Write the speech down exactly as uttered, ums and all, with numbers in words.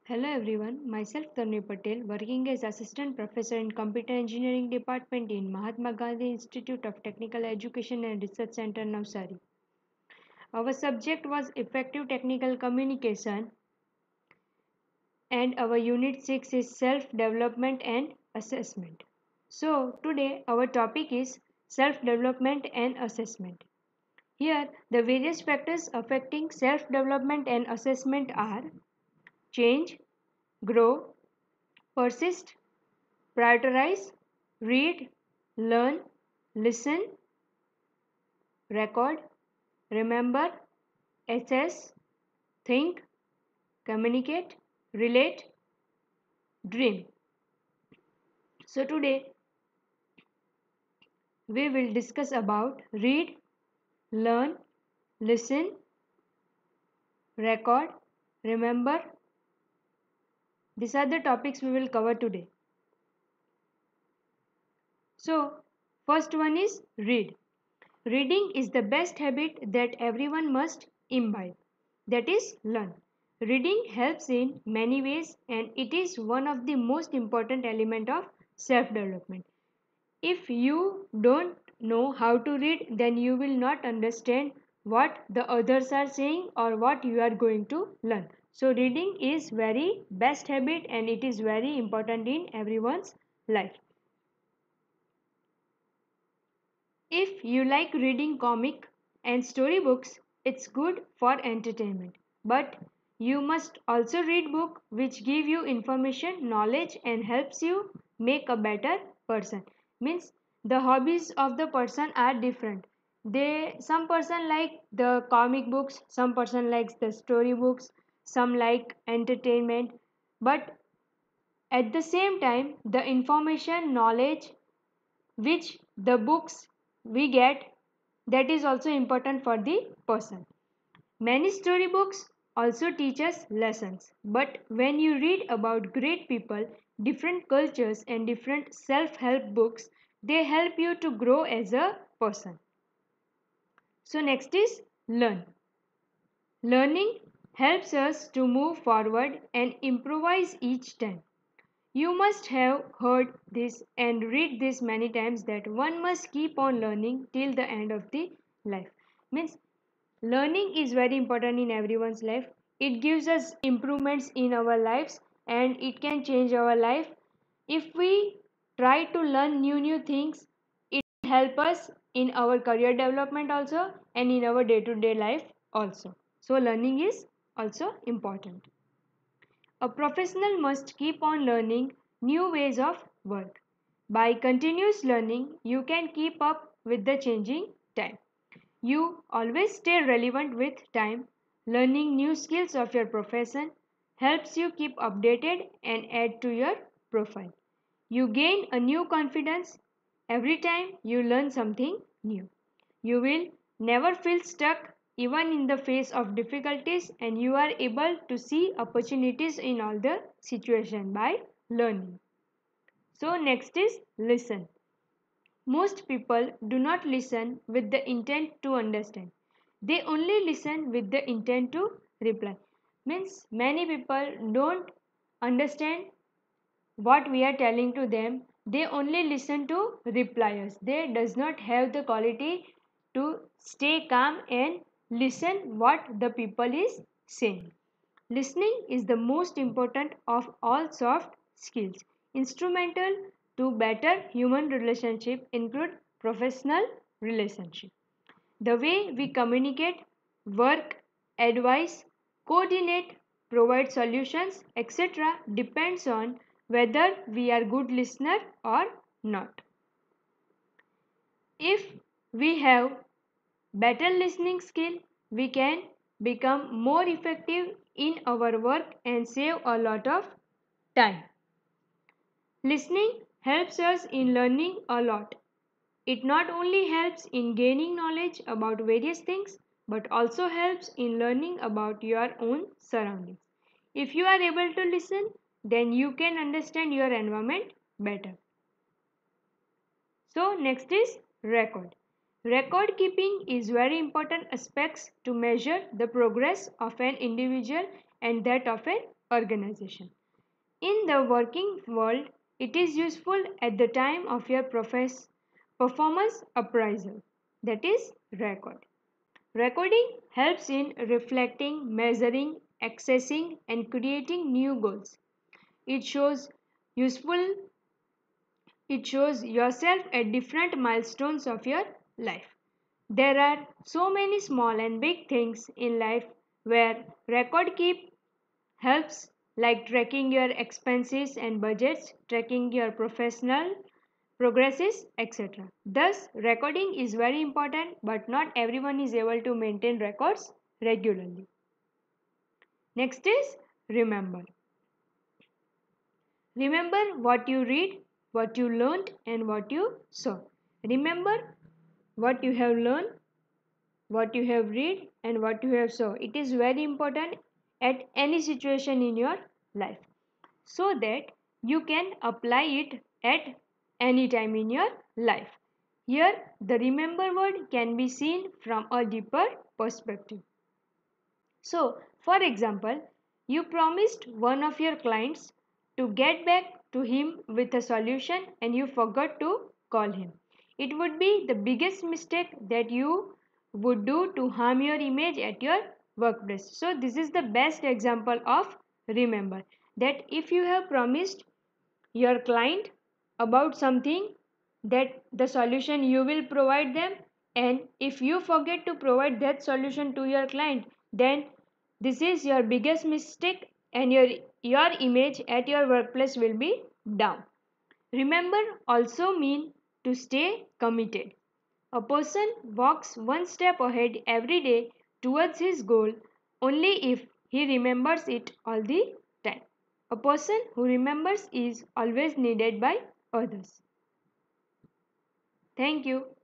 Hello everyone, myself Tanvi Patel, working as Assistant Professor in Computer Engineering Department in Mahatma Gandhi Institute of Technical Education and Research Center, Navsari. Our subject was Effective Technical Communication and our Unit six is Self-Development and Assessment. So today our topic is Self-Development and Assessment. Here the various factors affecting self-development and assessment are change, grow, persist, prioritize, read, learn, listen, record, remember, assess, think, communicate, relate, dream. So today we will discuss about read, learn, listen, record, remember. These are the topics we will cover today. So first one is read. Reading is the best habit that everyone must imbibe. That is, learn. Reading helps in many ways and it is one of the most important element of self-development. If you don't know how to read, then you will not understand what the others are saying or what you are going to learn. So reading is very best habit and it is very important in everyone's life. If you like reading comic and storybooks, it's good for entertainment. But you must also read book which give you information, knowledge and helps you make a better person. Means the hobbies of the person are different. They some person like the comic books, some person likes the story books, some like entertainment. But at the same time, the information, knowledge which the books we get, that is also important for the person. Many storybooks also teach us lessons, but when you read about great people, different cultures and different self-help books, they help you to grow as a person. So next is learn. Learning helps us to move forward and improvise each time. You must have heard this and read this many times that one must keep on learning till the end of the life. Means learning is very important in everyone's life. It gives us improvements in our lives and it can change our life. If we try to learn new new things, it will help us in our career development also and in our day to day life also. So learning is also important. A professional must keep on learning new ways of work. By continuous learning, you can keep up with the changing time. You always stay relevant with time. Learning new skills of your profession helps you keep updated and add to your profile. You gain a new confidence every time you learn something new. You will never feel stuck even in the face of difficulties and you are able to see opportunities in all the situation by learning. So next is listen. Most people do not listen with the intent to understand. They only listen with the intent to reply. Means many people don't understand what we are telling to them. They only listen to reply us. They does not have the quality to stay calm and listen what the people is saying. Listening is the most important of all soft skills. Instrumental to better human relationship include professional relationship. The way we communicate, work, advise, coordinate, provide solutions, et cetera depends on whether we are good listener or not. If we have better listening skill, we can become more effective in our work and save a lot of time. Listening helps us in learning a lot. It not only helps in gaining knowledge about various things but also helps in learning about your own surroundings. If you are able to listen, then you can understand your environment better. So next is record. Record keeping is very important aspects to measure the progress of an individual and that of a organization. In the working world, it is useful at the time of your profess- performance appraisal, that is, record. Recording helps in reflecting, measuring, accessing, and creating new goals. It shows useful it shows yourself at different milestones of your life. There are so many small and big things in life where record keep helps, like tracking your expenses and budgets, tracking your professional progresses, et cetera. Thus, recording is very important, but not everyone is able to maintain records regularly. Next is remember. Remember what you read, what you learned, and what you saw. Remember what you have learned, what you have read, and what you have saw. It is very important at any situation in your life, so that you can apply it at any time in your life. Here, the remember word can be seen from a deeper perspective. So, for example, you promised one of your clients to get back to him with a solution and you forgot to call him. It would be the biggest mistake that you would do to harm your image at your workplace. So, this is the best example of remember, that if you have promised your client about something, that the solution you will provide them, and if you forget to provide that solution to your client, then this is your biggest mistake and your your image at your workplace will be down. Remember also mean to stay committed. A person walks one step ahead every day towards his goal only if he remembers it all the time. A person who remembers is always needed by others. Thank you.